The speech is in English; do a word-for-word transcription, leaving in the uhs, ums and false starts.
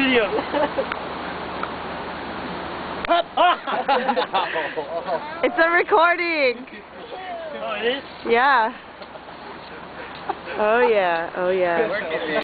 video. It's a recording. Oh, it is? Yeah. Oh yeah. Oh yeah.